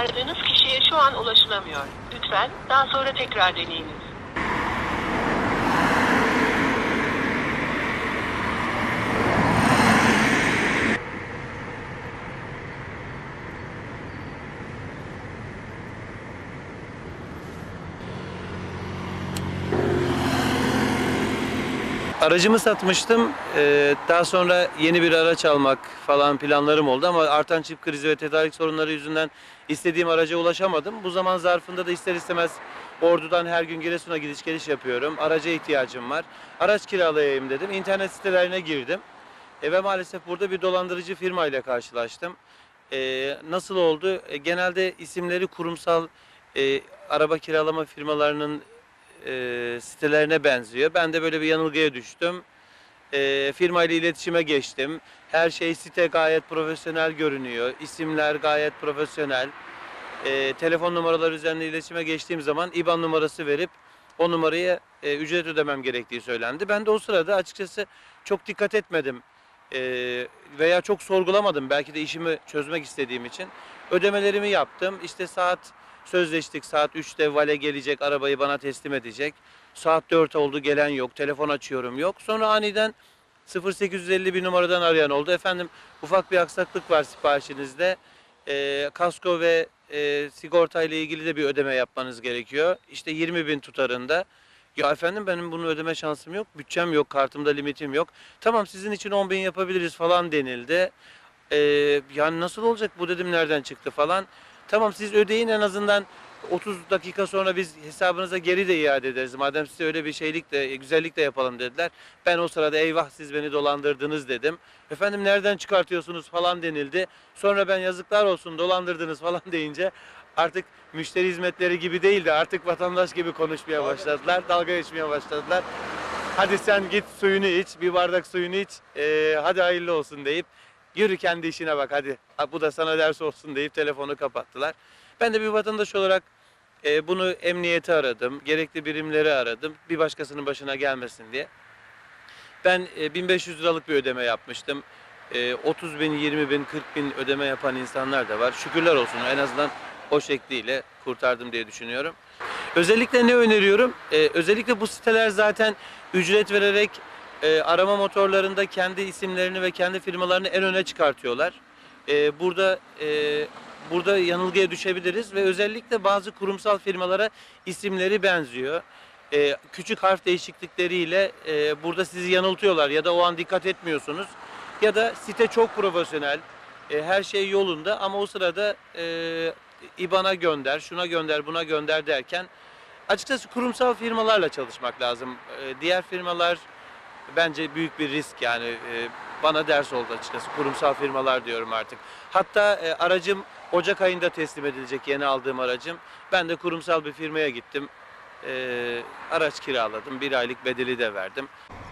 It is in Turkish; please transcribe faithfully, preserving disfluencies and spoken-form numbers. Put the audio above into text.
Aradığınız kişiye şu an ulaşılamıyor. Lütfen daha sonra tekrar deneyiniz. Aracımı satmıştım. Ee, daha sonra yeni bir araç almak falan planlarım oldu ama artan çip krizi ve tedarik sorunları yüzünden istediğim araca ulaşamadım. Bu zaman zarfında da ister istemez Ordu'dan her gün Giresun'a gidiş geliş yapıyorum. Araca ihtiyacım var. Araç kiralayayım dedim. İnternet sitelerine girdim. E, ve maalesef burada bir dolandırıcı firma ile karşılaştım. E, nasıl oldu? E, genelde isimleri kurumsal e, araba kiralama firmalarının e, sitelerine benziyor. Ben de böyle bir yanılgıya düştüm. E, firma ile iletişime geçtim. Her şey site gayet profesyonel görünüyor. İsimler gayet profesyonel. E, telefon numaraları üzerinden iletişime geçtiğim zaman I B A N numarası verip o numaraya e, ücret ödemem gerektiği söylendi. Ben de o sırada açıkçası çok dikkat etmedim. E, veya çok sorgulamadım. Belki de işimi çözmek istediğim için. Ödemelerimi yaptım. İşte saat sözleştik. Saat üçte vale gelecek, arabayı bana teslim edecek. Saat dört oldu, gelen yok. Telefon açıyorum, yok. Sonra aniden sıfır sekiz elli bir numaradan arayan oldu. Efendim, ufak bir aksaklık var siparişinizde. E, kasko ve e, sigorta ile ilgili de bir ödeme yapmanız gerekiyor. İşte yirmi bin tutarında. Ya efendim, benim bunu ödeme şansım yok. Bütçem yok, kartımda limitim yok. Tamam, sizin için on bin yapabiliriz falan denildi. E, yani nasıl olacak bu, dedim, nereden çıktı falan. Tamam, siz ödeyin, en azından otuz dakika sonra biz hesabınıza geri de iade ederiz. Madem size öyle bir şeylik de güzellik de yapalım dediler. Ben o sırada eyvah siz beni dolandırdınız dedim. Efendim nereden çıkartıyorsunuz falan denildi. Sonra ben yazıklar olsun dolandırdınız falan deyince artık müşteri hizmetleri gibi değil de artık vatandaş gibi konuşmaya başladılar. Dalga geçmeye başladılar. Hadi sen git suyunu iç, bir bardak suyunu iç, ee, hadi hayırlı olsun deyip yürü kendi işine bak hadi. Bu da sana ders olsun deyip telefonu kapattılar. Ben de bir vatandaş olarak e, bunu emniyete aradım. Gerekli birimleri aradım. Bir başkasının başına gelmesin diye. Ben e, bin beş yüz liralık bir ödeme yapmıştım. E, otuz bin, yirmi bin, kırk bin ödeme yapan insanlar da var. Şükürler olsun, en azından o şekliyle kurtardım diye düşünüyorum. Özellikle ne öneriyorum? E, özellikle bu siteler zaten ücret vererek e, arama motorlarında kendi isimlerini ve kendi firmalarını en öne çıkartıyorlar. E, burada e, burada yanılgıya düşebiliriz ve özellikle bazı kurumsal firmalara isimleri benziyor. E, küçük harf değişiklikleriyle e, burada sizi yanıltıyorlar ya da o an dikkat etmiyorsunuz. Ya da site çok profesyonel, e, her şey yolunda ama o sırada e, I B A N''a gönder, şuna gönder, buna gönder derken açıkçası kurumsal firmalarla çalışmak lazım. E, diğer firmalar bence büyük bir risk, yani e, bana ders oldu açıkçası. Kurumsal firmalar diyorum artık. Hatta e, aracım Ocak ayında teslim edilecek, yeni aldığım aracım. Ben de kurumsal bir firmaya gittim. E, araç kiraladım, bir aylık bedeli de verdim.